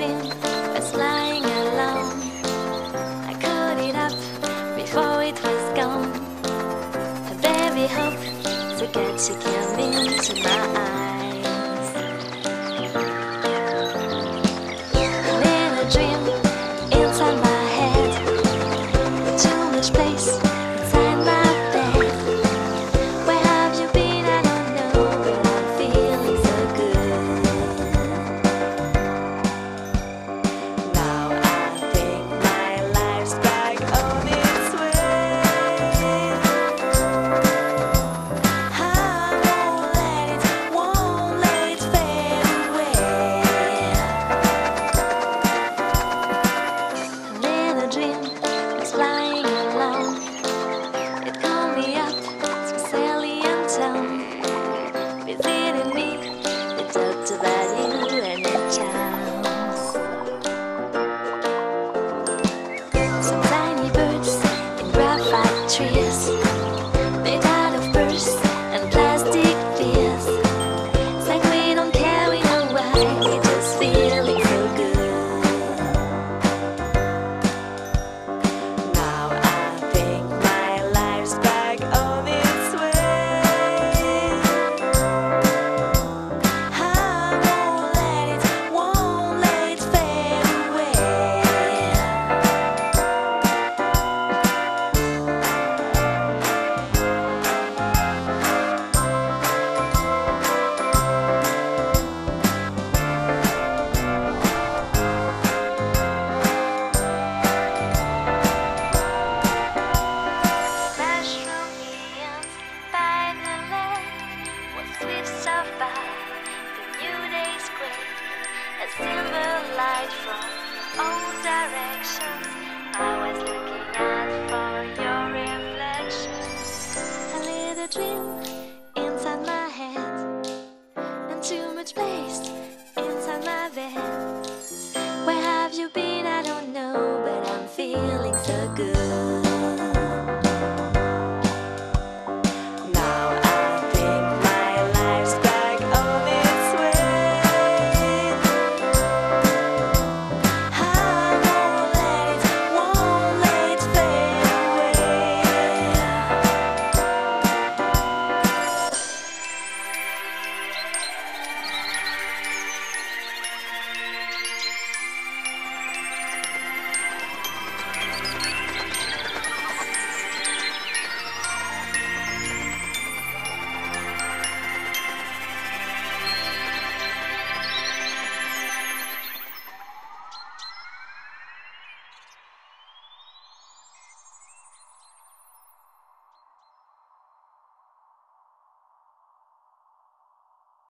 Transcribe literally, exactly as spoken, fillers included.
dream was lying alone. I caught it up before it was gone. A baby hope to get you came into my eyes. And in a dream inside my head, too much place inside my bed. Where have you been? I don't know, but I'm feeling so good. Now I think my life's back on its way. I won't let it, won't let it fade away. And in a dream I was flying alone. It called me up to alien town. Visiting me, it talked about you and your charms. Some tiny birds in graphite trees, made out of pearls and plastic fears. It's like we don't care, we know why, we're just feeling so good. Now I think my life's back on its way. I won't let it, won't let it fade away. Flash from eons by the land, what sweeps off by the new day's gray. A silver light from all directions. I was looking out for your reflection. A little dream inside my head, and too much space inside my bed. Where have you been? I don't know, but I'm feeling